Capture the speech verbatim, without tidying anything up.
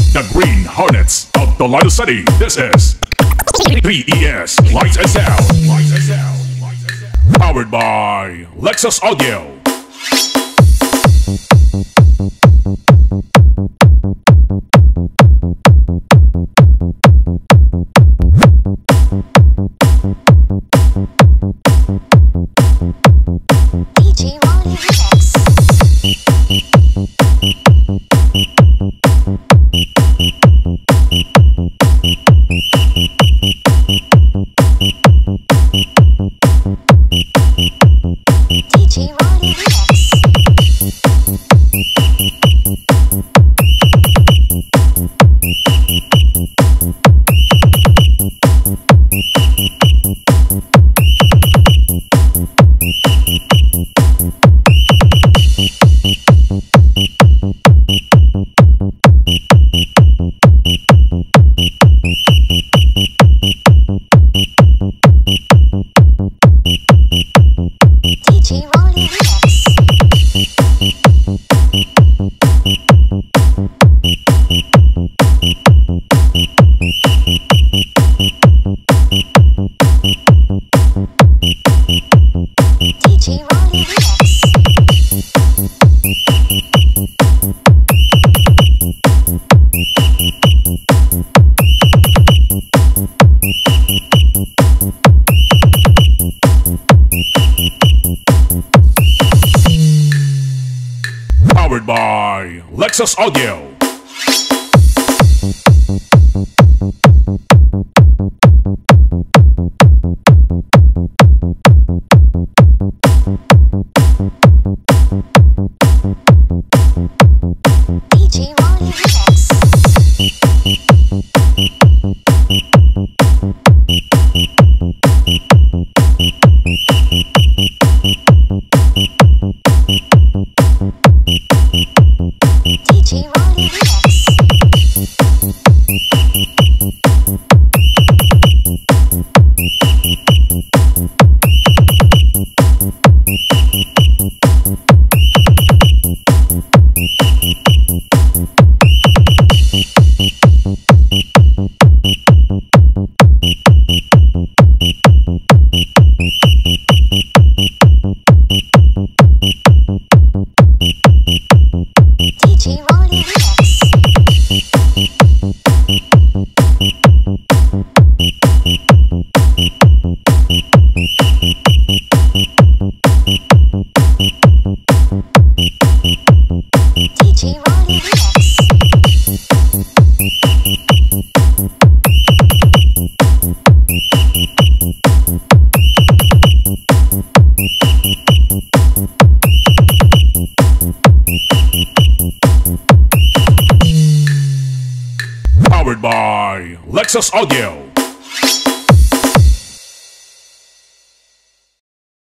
The Green Hornets of Toledo City. This is three E S Lights and Sound. Lights and Sound. Powered by Lexus Audio. D J Ronnie Remix. D J Ronnie Remix. D J Ronnie Remix. D J Ronnie Remix. Powered by Lexus Audio. D J Ronnie Remix. D J Ronnie Remix. D J Ronnie Remix. D J Ronnie Remix. Powered by Lexus Audio.